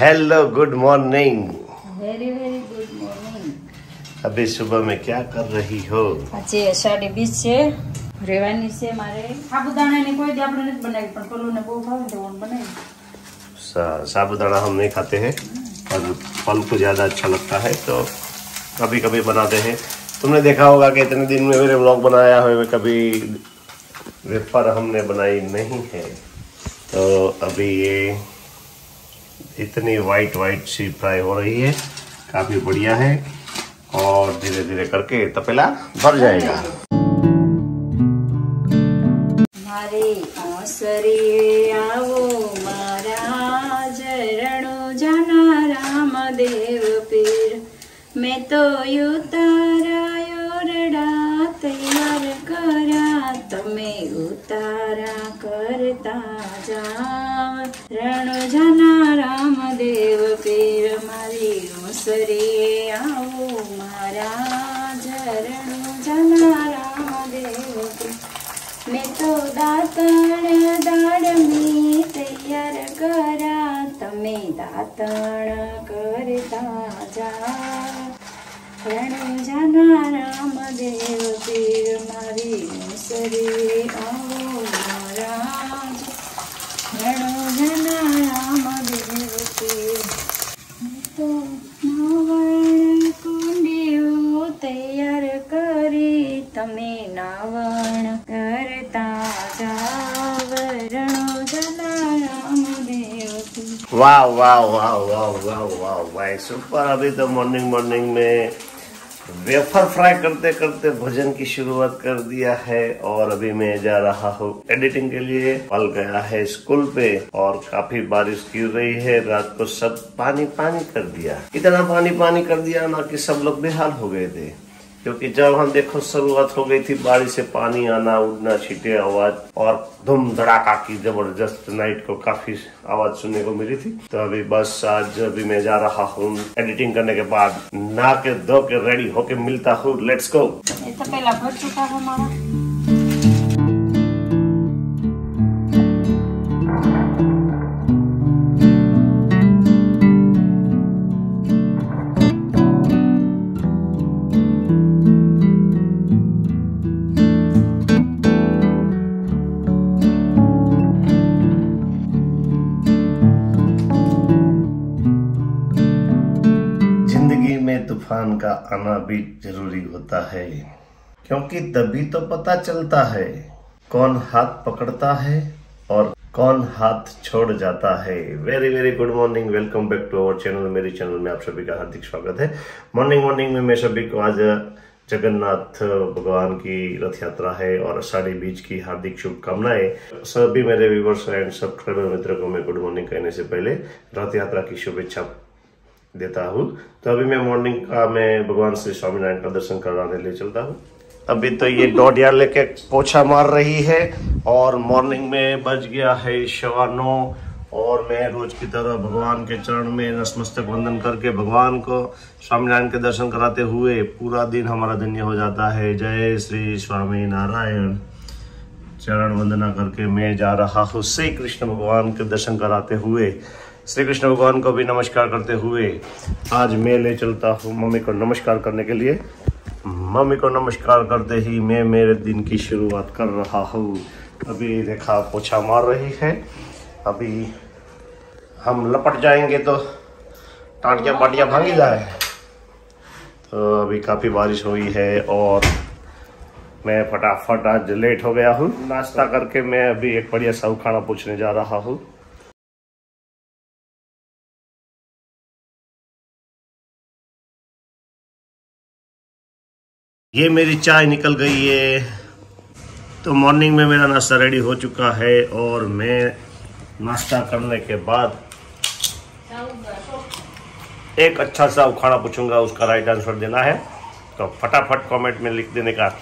Hello good morning. Very very good morning. अभी सुबह में क्या कर रही हो? આજે 20:30 છે, રેવાની છે મારે। સાબુદાણાની કોઈ દી આપણે નથી બનાવી, પણ પલ્લુને બહુ ભાવે તો ઓન બનાવી। साबुदाना हम नहीं खाते हैं और फल को ज्यादा अच्छा लगता है तो कभी कभी बनाते हैं। तुमने देखा होगा कि इतने दिन में मेरे व्लॉग बनाया हुआ कभी वेफर हमने बनाई नहीं है। तो अभी ये इतनी वाइट सी फ्राई हो रही है, काफी बढ़िया है और धीरे धीरे करके तपेला भर जाएगा। मारे आसरे आवो महाराज रणो जाना रामदेव पीर, मैं तो उतारायो रड़ा तैयार करा, तमे उतारा करता जाव। रणो जाना रामदेव पीर मारी ओसरे आओ महाराज रणो जाना रामदेव पीर, मैं तो दातण दाड़मी तैयार करा, तमे दातण करता जाओ। रणो जाना रामदेव पीर मारी ओसरे आओ महाराज रणो जाना रामदेव पीर, मैं तो नावण कुंडियो तैयार करी, तमे नावण करता जाव। रणो जाना रामदेव पीर। वाह वाह वाह वाह वाह वाह वाह सुपर। अभी तो मॉर्निंग में वेफर फ्राई करते करते भोजन की शुरुआत कर दिया है और अभी मैं जा रहा हूँ एडिटिंग के लिए। पल गया है स्कूल पे और काफी बारिश गिर रही है, रात को सब पानी कर दिया, इतना पानी कर दिया ना कि सब लोग बेहाल हो गए थे। क्योंकि जब हम देखो शुरुआत हो गई थी बारिश से पानी आना उड़ना छींटे आवाज और धूम धड़ाका की जबरदस्त नाइट को काफी आवाज सुनने को मिली थी। तो अभी बस आज अभी मैं जा रहा हूँ एडिटिंग करने के बाद नहा के धो के रेडी होके मिलता हूँ। Let's go. ये तो पहला भर चुका है हमारा। तूफान का आना भी जरूरी होता है, क्योंकि तभी तो पता चलता है कौन हाथ पकड़ता है और कौन हाथ छोड़ जाता है। Very very good morning, welcome back to our channel. मेरे चैनल में आप सभी का हार्दिक स्वागत है। मॉर्निंग में मैं सभी को आज जगन्नाथ भगवान की रथ यात्रा है और आषाढ़ी बीज की हार्दिक शुभकामनाएं। सभी मेरे व्यूअर्स एंड सब्सक्राइबर मित्रों को मैं गुड मॉर्निंग कहने से पहले रथ यात्रा की शुभेच्छा देता हूँ। तो अभी मैं मॉर्निंग का मैं भगवान श्री स्वामीनारायण का दर्शन कराने ले चलता हूँ। अभी तो ये डोडिया लेके पोछा मार रही है और मॉर्निंग में बज गया है 9:15 और मैं रोज की तरह भगवान के चरण में नतमस्तक वंदन करके भगवान को स्वामीनारायण के दर्शन कराते हुए पूरा दिन हमारा धन्य हो जाता है। जय श्री स्वामी नारायण। चरण वंदना करके मैं जा रहा हूँ श्री कृष्ण भगवान के दर्शन कराते हुए, श्री कृष्ण भगवान को भी नमस्कार करते हुए आज मैं ले चलता हूँ मम्मी को नमस्कार करने के लिए। मम्मी को नमस्कार करते ही मैं मेरे दिन की शुरुआत कर रहा हूँ। अभी रेखा पोछा मार रही है, अभी हम लपट जाएंगे तो टाटियाँ पाटियाँ भागी जाए। तो अभी काफ़ी बारिश हुई है और मैं फटाफट आज लेट हो गया हूँ। नाश्ता करके मैं अभी एक बढ़िया सा खाना पूछने जा रहा हूँ। ये मेरी चाय निकल गई है। तो मॉर्निंग में मेरा नाश्ता रेडी हो चुका है और मैं नाश्ता करने के बाद एक अच्छा सा खाना पूछूंगा, उसका राइट आंसर देना है। तो फटाफट कमेंट में लिख देने का।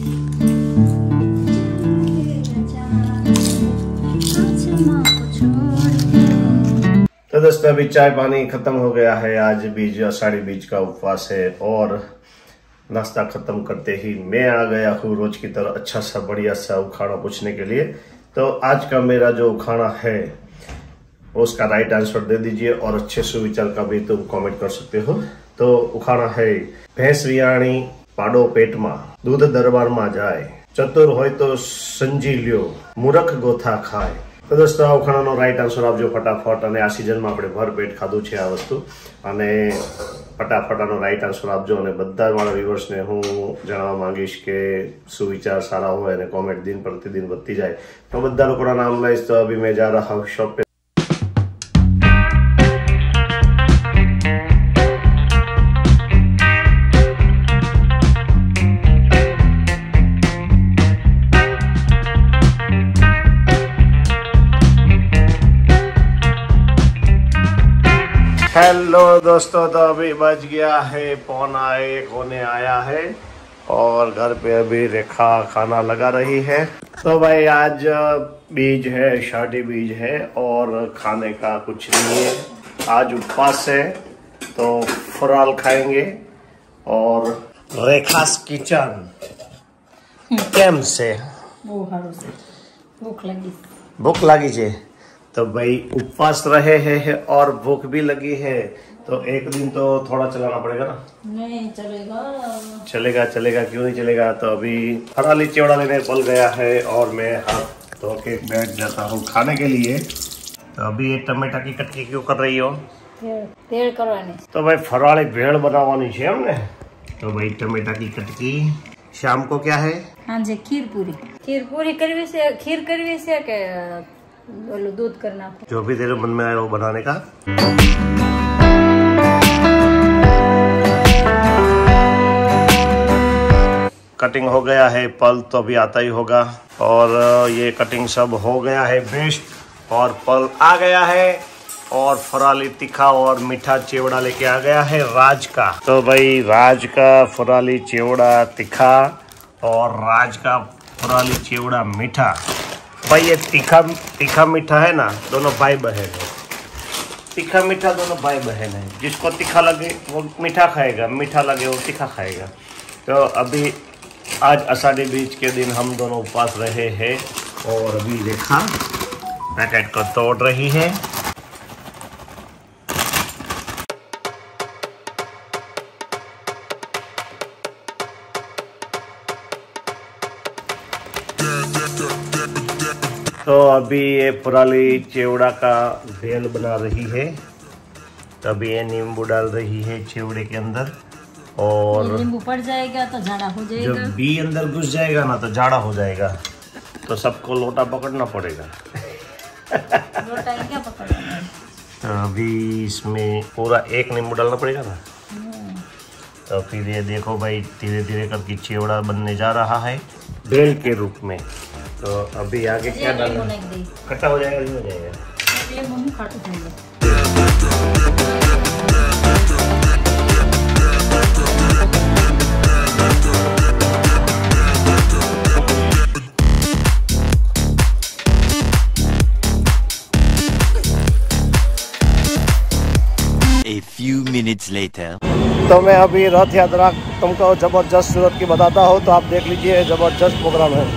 तो दोस्तों अभी चाय पानी खत्म हो गया है। आज बीज आषाढ़ी बीज का उपवास है और नाश्ता खत्म करते ही मैं आ गया हूँ रोज की तरह अच्छा सा बढ़िया सा उखाड़ा पूछने के लिए। तो आज का मेरा जो उखाड़ा है उसका राइट आंसर दे दीजिए और अच्छे सुविचार का भी तुम कमेंट कर सकते हो। तो उखाड़ा है, भैंस वियाणी पाडो पेट में, दूध दरबार में जाए, चतुर होय तो संजी ल्यो, मूर्ख गोथा खाए। तो दोस्तों આ ઉખાણાનો રાઈટ આન્સર આપજો ફટાફટ, અને આ સિઝનમાં આપણે ભરપેટ ખાધું છે આ વસ્તુ, અને ફટાફટ આનો રાઈટ આન્સર આપજો। અને બધા મારા વ્યુઅર્સને હું જણાવવા માંગીશ કે સુવિચાર સારા હોય અને કોમેન્ટ દિન પ્રતિદિન વધતી જાય તો બધા લોકોના નામ લઈશ। તો અભી મેં जा रहा हूँ शॉप पे। हेलो दोस्तों, तो अभी बज गया है 1:15 होने आया है और घर पे अभी रेखा खाना लगा रही है। तो भाई आज बीज है, शादी बीज है और खाने का कुछ नहीं है, आज उपवास है तो फराल खाएंगे। और रेखास किचन केम से भूख लगी है, तो भाई उपवास रहे हैं और भूख भी लगी है, तो एक दिन तो थोड़ा चलाना पड़ेगा ना। नहीं चलेगा। चलेगा चलेगा, क्यों नहीं चलेगा। तो अभी फराली चिवड़ा लेने पल गया है और मैं हाथ धो के बैठ जाता हूँ खाने के लिए। तो अभी ये टमाटर की कटकी क्यों कर रही हो? भेड़ करवानी। तो भाई फराली भेड़ बनावानी है हमने। तो भाई टमाटर की कटकी। शाम को क्या है? हाँ जी, खीर पूरी करवी से के बोलो दूध करना, जो भी तेरे मन में आया वो बनाने का। कटिंग हो गया है, पल तो अभी आता ही होगा और ये कटिंग सब हो गया है बेस्ट और पल आ गया है और फराली तीखा और मीठा चिवड़ा लेके आ गया है राज का। तो भाई राज का फराली चिवड़ा तीखा और राज का फराली चिवड़ा मीठा। भाई ये तीखा मीठा है ना, दोनों भाई बहन है। तीखा मीठा दोनों भाई बहन है, जिसको तीखा लगे वो मीठा खाएगा, मीठा लगे वो तीखा खाएगा। तो अभी आज आषाढ़ी बीज के दिन हम दोनों उपवास रहे हैं और अभी रेखा पैकेट को तोड़ रही है। तो अभी ये फराली चिवड़ा का भेल बना रही है। तो अभी ये नींबू डाल रही है चिवड़े के अंदर और नींबू पड़ जाएगा तो झाड़ा हो जाएगा। जब बी अंदर घुस जाएगा ना तो झाड़ा हो जाएगा, तो सबको लोटा पकड़ना पड़ेगा। लोटा क्या पकड़ना? तो अभी इसमें पूरा एक नींबू डालना पड़ेगा ना। तो फिर ये देखो भाई धीरे धीरे करके चिवड़ा बनने जा रहा है भेल के रूप में। तो अभी आगे क्या डालना? खट्टा हो जाएगा, नहीं हो जाएगा? A few minutes later. तो मैं अभी रथ यात्रा तुमको जबरदस्त सूरत की बताता हूँ, तो आप देख लीजिए, जबरदस्त प्रोग्राम है।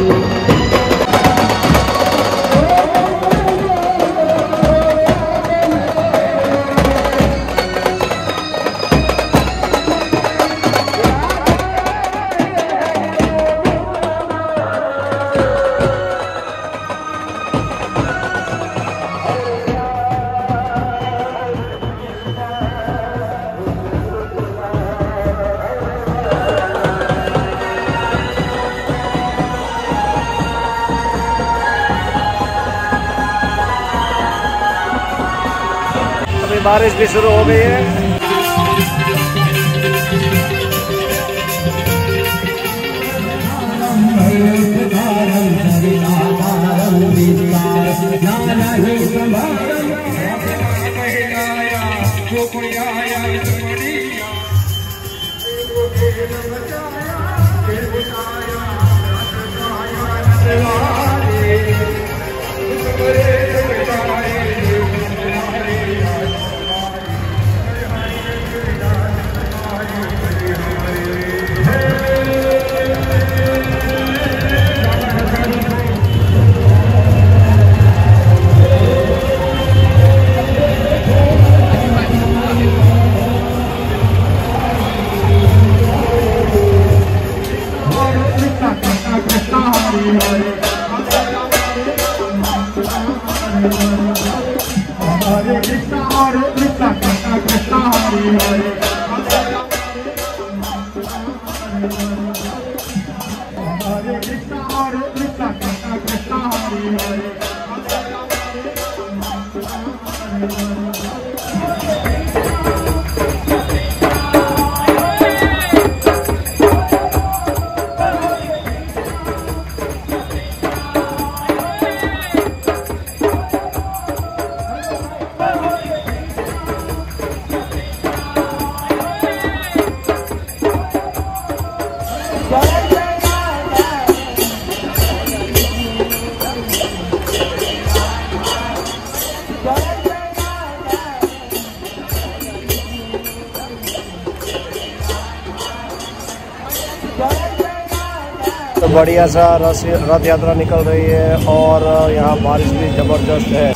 बारिश भी शुरू हो गई है। तो बढ़िया सा रथ यात्रा निकल रही है और यहाँ बारिश भी जबरदस्त है।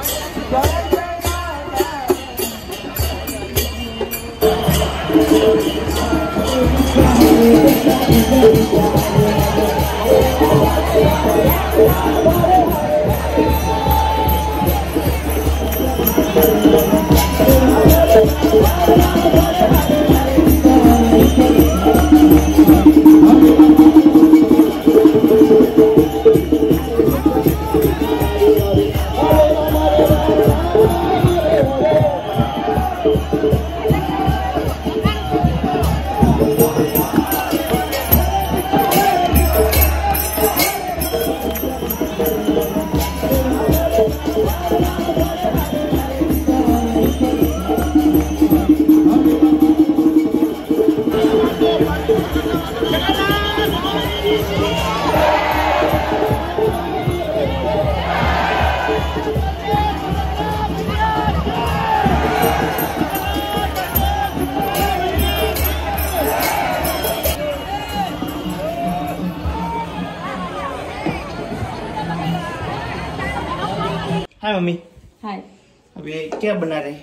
Hi mummy. हाय। अभी क्या बना रहे?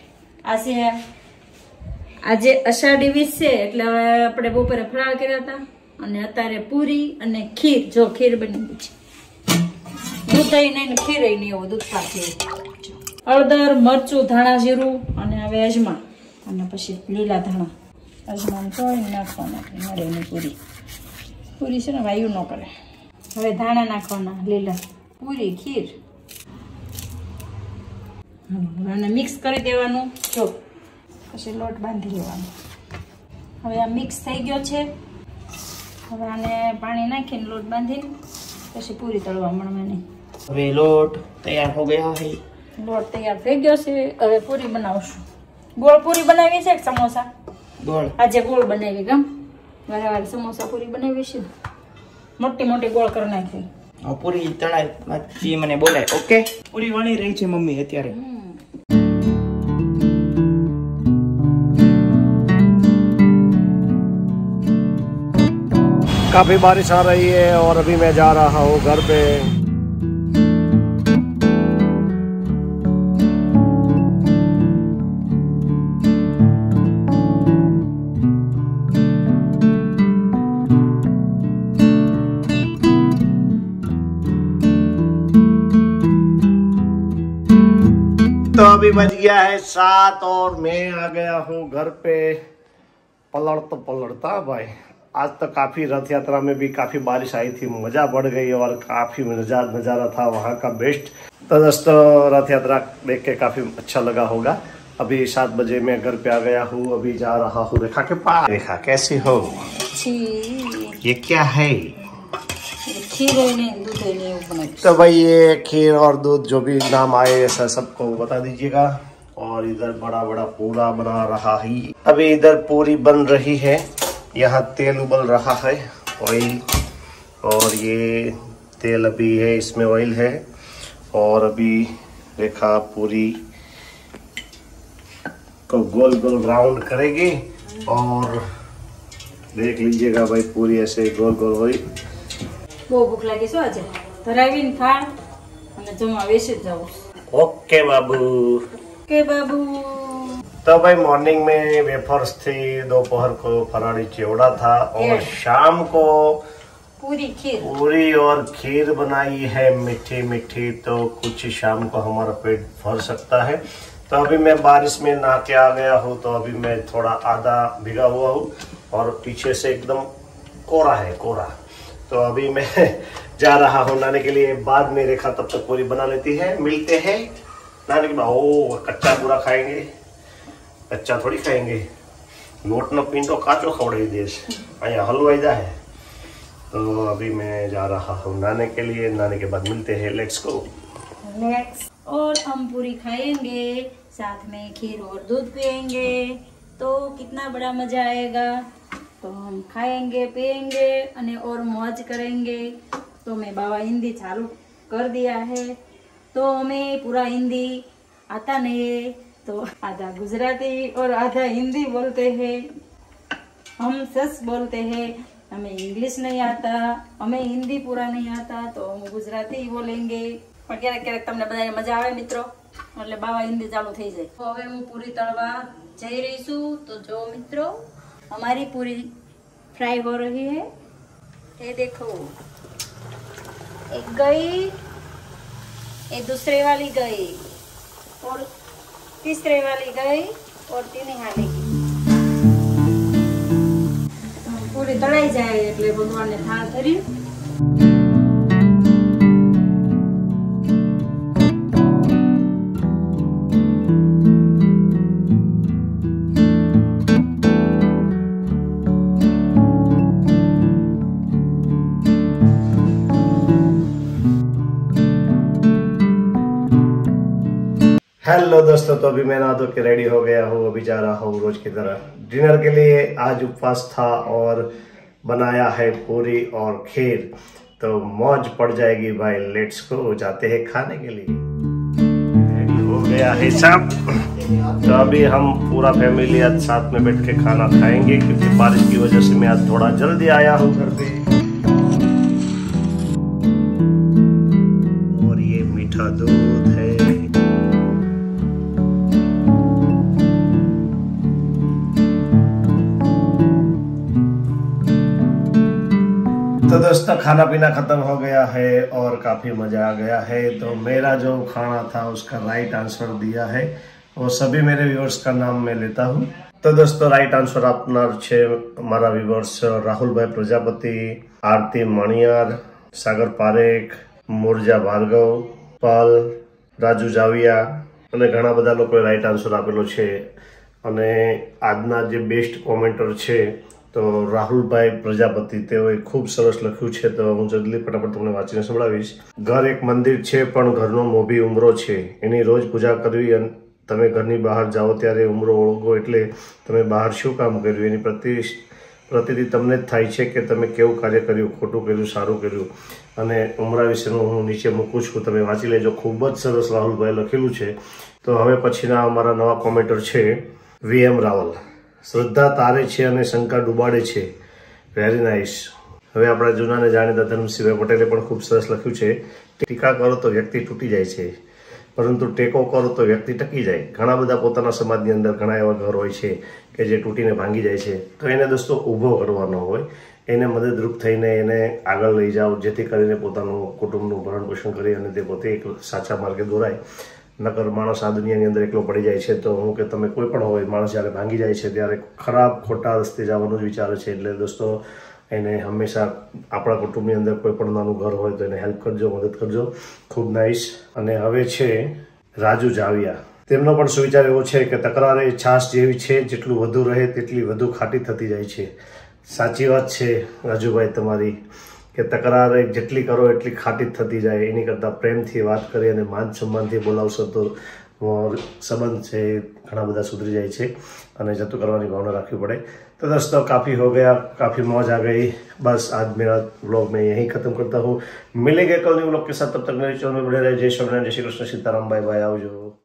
આજે અષાઢી બીજ છે એટલે હવે આપણે બપોરે ફરાળ કર્યા હતા અને અત્યારે પૂરી અને ખીર, જો ખીર બની ગઈ છે, દૂધ નહીં ને ખીર નહીં, એવું દૂધ પાકી, હળદર, મરચું, ધાણા, જીરું અને હવે અજમા અને પછી લીલા ધાણા અજમાને તોડીને નાખવાના, મળે ની પૂરી છે ને વાયુ ન કરે। હવે ધાણા નાખવાના લીલા, પૂરી, ખીર અને મિક્સ કરી દેવાનું। જો પછી લોટ બાંધી લેવાનો। હવે આ મિક્સ થઈ ગયો છે, હવે આને પાણી નાખીને લોટ બાંધીને પછી પૂરી તળવા મળવાની। હવે લોટ તૈયાર હો ગયા है। લોટ તૈયાર થઈ ગયો છે, હવે પૂરી બનાવશું। ગોળ પૂરી બનાવી છે કે સમોસા? ગોળ। આજે ગોળ બનાવી ગમ, વારે વારે સમોસા પૂરી બનાવી છે, મોટી મોટી ગોળ કરી નાખી। પૂરી તળાઈ મને બોલાય। ઓકે, પૂરી વણી રહી છે મમ્મી અત્યારે। काफी बारिश आ रही है और अभी मैं जा रहा हूँ घर पे। तो अभी बज गया है 7 और मैं आ गया हूँ घर पे। पलटता भाई, आज तो काफी रथ यात्रा में भी काफी बारिश आई थी, मजा बढ़ गई और काफी नजारा था वहाँ का बेस्ट। तो दोस्तों रथ यात्रा देख के काफी अच्छा लगा होगा। अभी 7 बजे मैं घर पे आ गया हूँ, अभी जा रहा हूँ रेखा के पास। रेखा कैसी हो? ये क्या है? खीर नहीं, दूध नहीं। तो भाई ये खीर और दूध जो भी नाम आए ऐसा सबको बता दीजिएगा। और इधर बड़ा बड़ा पूरा बना रहा है। अभी इधर पूरी बन रही है, यहाँ तेल उबल रहा है, ऑयल, और ये तेल अभी है, इसमें ऑयल है। और अभी रेखा पूरी को गोल गोल राउंड करेगी और देख लीजिएगा भाई पूरी ऐसे गोल गोल हुई। બહુ ભૂખ લાગી છે આજે, ધરાવીને ખાણ અને જમવા બેસી જ જાવ। ओके बाबू। કે બાબુ। तो भाई मॉर्निंग में वेफर्स थी, दोपहर को फराड़ी चिवड़ा था और शाम को पूरी खीर, पूरी और खीर बनाई है मीठी मीठी। तो कुछ शाम को हमारा पेट भर सकता है। तो अभी मैं बारिश में नहा के आ गया हूँ, तो अभी मैं थोड़ा आधा भिगा हुआ हूँ और पीछे से एकदम कोरा है, कोरा। तो अभी मैं जा रहा हूँ नाने के लिए। बाद में रेखा तब तक पूरी बना लेती है। मिलते हैं नाने के बाद। ओ कच्चा पूरा खाएंगे, कच्चा थोड़ी खाएंगे। लोट न पींटो काचो खवड़ाई देश अँ हलवाई जा है। तो अभी मैं जा रहा हूँ नाने के लिए। नाने के बाद मिलते हैं। Let's go. और हम पूरी खाएंगे, साथ में खीर और दूध पिएंगे, तो कितना बड़ा मजा आएगा। तो हम खाएंगे पिएंगे और मौज करेंगे। तो मैं बाबा हिंदी चालू कर दिया है। तो हमें पूरा हिंदी आता नहीं है, तो आधा गुजराती और आधा हिंदी बोलते हैं। हम सच बोलते हैं, हमें इंग्लिश नहीं आता, हमें हिंदी पूरा नहीं आता, तो हम गुजराती ही बोलेंगे। પણ ક્યારેક ક્યારેક તમને બધાને મજા આવે મિત્રો, એટલે બાવા હિન્દી ચાલુ થઈ જાય। તો હવે હું પૂરી તળવા જઈ રહી છું। તો જો મિત્રો हमारी पूरी फ्राई हो रही है। ये देखो, एक गई, एक दूसरे वाली गई और तीसरे वाली गई और तीन हालेगी। पूरी तळाई जाए એટલે ભગવાનને થાળ ધરી। हेलो दोस्तों, तो अभी मैं नहा धो के रेडी हो गया हूँ। अभी जा रहा हूँ रोज की तरह डिनर के लिए। आज उपवास था और बनाया है पूरी और खीर, तो मौज पड़ जाएगी भाई। लेट्स गो, जाते हैं खाने के लिए। रेडी हो गया है सब। तो अभी हम पूरा फैमिली आज साथ में बैठ के खाना खाएंगे, क्योंकि बारिश की वजह से मैं आज थोड़ा जल्दी आया हूँ घर पे। और ये मीठा दूध है। तो दोस्तों खाना पीना खत्म हो गया है और काफी मजा आ गया है। तो मेरा जो खाना था उसका राइट आंसर दिया है, वो सभी मेरे व्यूअर्स का नाम मैं लेता हूँ। तो दोस्तों राइट आंसर अपना छे हमारा व्यूअर्स राहुल भाई प्रजापति, आरती मणियार, सागर पारेख, मुरजा भार्गव, पाल, राजू जाविया અને ઘણા બધા લોકોએ રાઈટ આન્સર આપેલો છે। અને આજના જે બેસ્ટ કોમેન્ટર છે તો રાહુલભાઈ પ્રજાપતિ, તેઓએ ખૂબ સરસ લખ્યું છે। તો હું જલ્દી ફટાફટ તમને વાંચીને સંભળાવીશ। ઘર એક મંદિર છે પણ ઘરનો મોભી ઉમરો છે, એની રોજ પૂજા કરવી। અને તમે ઘરની બહાર જાઓ ત્યારે ઉમરો ઓળગો એટલે તમે બહાર શું કામ કર્યું એની પ્રતિતિ તમને જ થાય છે કે તમે કેવું કાર્ય કર્યું, ખોટું કર્યું, સારું કર્યું। અને ઉમરા વિશેનું હું નીચે મૂકું છું, તમે વાંચી લેજો। ખૂબ જ સરસ રાહુલભાઈ લખેલું છે। તો હવે પછીના અમારા નવા કોમેન્ટર છે VM રાવલ। શ્રદ્ધા તારે છે અને શંકા ડૂબાડે છે, વેરી નાઇસ। હવે આપણા જૂનાને જાણીતા ધર્મસિંહભાઈ પટેલે પણ ખૂબ સરસ લખ્યું છે, ટીકા કરો તો વ્યક્તિ તૂટી જાય છે, પરંતુ ટેકો કરો તો વ્યક્તિ ટકી જાય। ઘણા બધા પોતાના સમાજની અંદર ઘણા એવા ઘર હોય છે કે જે તૂટીને ભાંગી જાય છે, તો એને દોસ્તો ઊભો કરવાનો હોય, એને મદદરૂપ થઈને એને આગળ લઈ જાઓ, જેથી કરીને પોતાનું કુટુંબનું ભરણ પોષણ કરી અને તે પોતે એક સાચા માર્ગે દોરાય। નકર માણસ આ દુનિયાની અંદર એકલો પડી જાય છે। તો હું કે તમે કોઈ પણ હોય, માણસ જ્યારે ભાંગી જાય છે ત્યારે ખરાબ ખોટા રસ્તે જવાનું જ વિચારે છે। એટલે દોસ્તો એને હંમેશા આપણા કુટુંબની અંદર કોઈ પણ નાનું ઘર હોય તો એને હેલ્પ કરજો, મદદ કરજો। ખૂબ નાઇસ। અને હવે છે રાજુ જાવિયા। તેમનો પણ સુવિચાર એવો છે કે તકરાર એ છાશ જેવી છે, જેટલું વધુ રહે તેટલી વધુ ખાટી થતી જાય છે। સાચી વાત છે રાજુભાઈ તમારી, કે તકરાર જેટલી કરો એટલી ખાટી થતી જાય। એની કરતાં પ્રેમથી વાત કરી અને માન સન્માનથી બોલાવશો તો સંબંધ છે ઘણા બધા સુધરી જાય છે અને જતું કરવાની ભાવના રાખવી પડે। तो दोस्तों काफ़ी हो गया, काफ़ी मौज आ गई। बस आज मेरा व्लॉग मैं यहीं ख़त्म करता हूँ। मिलेंगे कल न्यू व्लॉग के साथ, तब तक मेरे चैनल में बने रहे। जय श्री कृष्ण, सीताराम, बाय बाय, आओ जो।